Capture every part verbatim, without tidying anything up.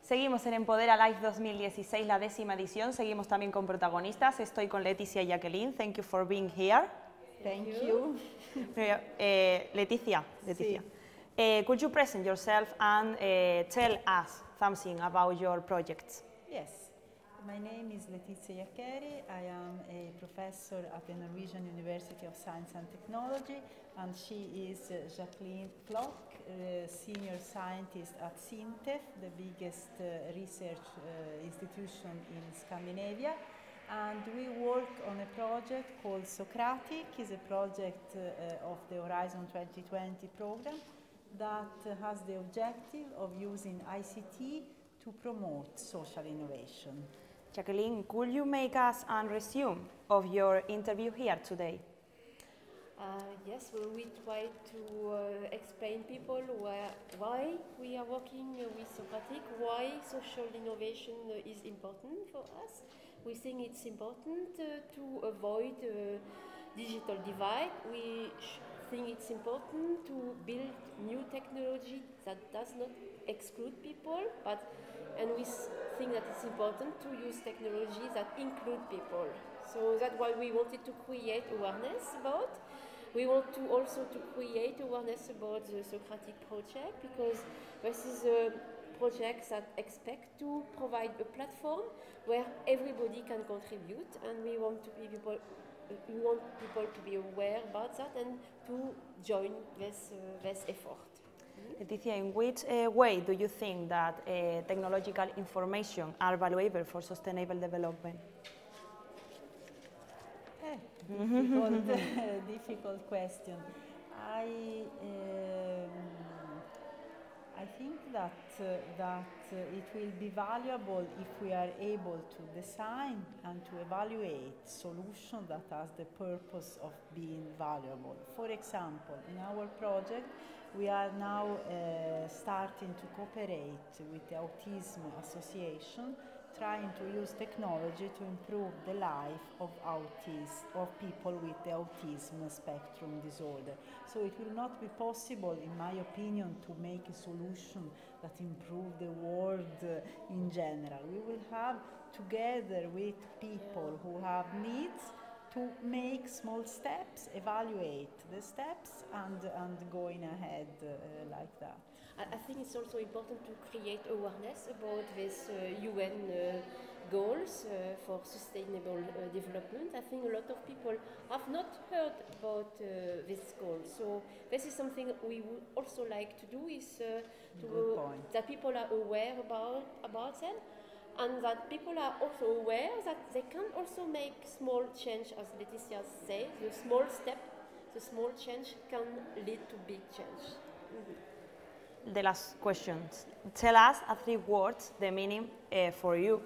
Seguimos en Empodera Live dos mil dieciséis, la décima edición. Seguimos también con protagonistas. Estoy con Leticia y Jacqueline. Thank you for being here. Thank you. uh, Leticia, Leticia. Sí. Uh, could you present yourself and uh, tell us something about your projects? Yes. My name is Letizia Iaccheri. I am a professor at the Norwegian University of Science and Technology, and she is uh, Jacqueline Flock, uh, senior scientist at SINTEF, the biggest uh, research uh, institution in Scandinavia. And we work on a project called Socratic. It's a project uh, of the Horizon twenty twenty program that uh, has the objective of using I C T to promote social innovation. Jacqueline, could you make us a resume of your interview here today? Uh, yes, well, we try to uh, explain people where, why we are working uh, with Socratic, why social innovation uh, is important for us. We think it's important uh, to avoid uh, digital divide. We think it's important to build new technology that does not exclude people, but and we think that it's important to use technologies that include people. So that's why we wanted to create awareness about. We want to also to create awareness about the Socratic project, because this is a project that expect to provide a platform where everybody can contribute, and we want to be people. We want people to be aware about that and to join this uh, this effort. Leticia, in which uh, way do you think that uh, technological information are valuable for sustainable development? Eh, difficult, difficult question. I um, I think that uh, that uh, it will be valuable if we are able to design and to evaluate solutions that has the purpose of being valuable. For example, in our project, we are now uh, starting to cooperate with the Autism Association, trying to use technology to improve the life of autism, of people with the autism spectrum disorder. So it will not be possible, in my opinion, to make a solution that improve the world uh, in general. We will have, together with people who have needs, to make small steps, evaluate the steps, and, and going ahead uh, like that. I think it's also important to create awareness about these uh, U N uh, goals uh, for sustainable uh, development. I think a lot of people have not heard about uh, these goals. So this is something we would also like to do, is uh, to, that people are aware about, about them, and that people are also aware that they can also make small change, as Leticia said. The small step, the small change can lead to big change. Mm-hmm. The last questions. Tell us in three words the meaning uh, for you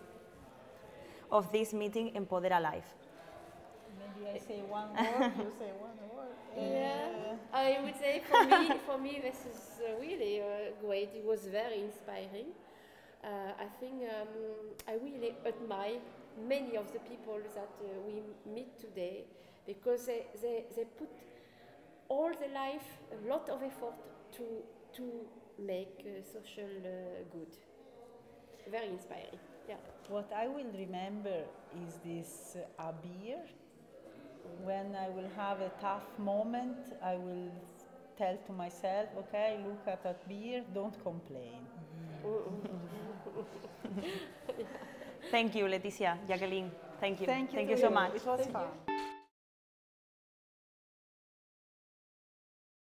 of this meeting Empodera Live. Maybe I say one word, you say one word. Yeah, uh, I would say for me, for me this is uh, really uh, great. It was very inspiring. Uh, I think um, I really admire many of the people that uh, we meet today, because they, they, they put all their life, a lot of effort to to make uh, social uh, good. Very inspiring. Yeah. What I will remember is this uh, a beer. When I will have a tough moment, I will tell to myself, okay, look at that beer, don't complain. Thank you, Leticia, Jacqueline. Thank you. Thank you, Thank you so you. much. It was Thank fun. You.